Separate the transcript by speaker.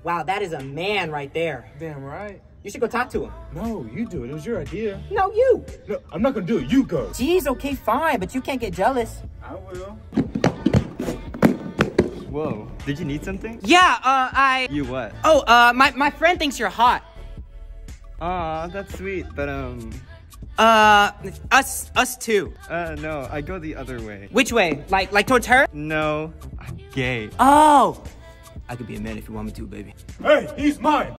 Speaker 1: Wow, that is a man right there.
Speaker 2: Damn right.
Speaker 1: You should go talk to him.
Speaker 2: No, you do it. It was your idea.
Speaker 1: No, you.
Speaker 2: No, I'm not gonna do it. You go.
Speaker 1: Geez, okay, fine, but you can't get jealous.
Speaker 2: I will.
Speaker 3: Whoa, did you need something?
Speaker 1: Yeah,
Speaker 3: You what?
Speaker 1: Oh, my friend thinks you're hot.
Speaker 3: Aw, that's sweet, but
Speaker 1: Us too.
Speaker 3: no, I go the other way.
Speaker 1: Which way? Like towards her?
Speaker 3: No, I'm gay.
Speaker 1: Oh. I could be a man if you want me to, baby.
Speaker 2: Hey, he's mine.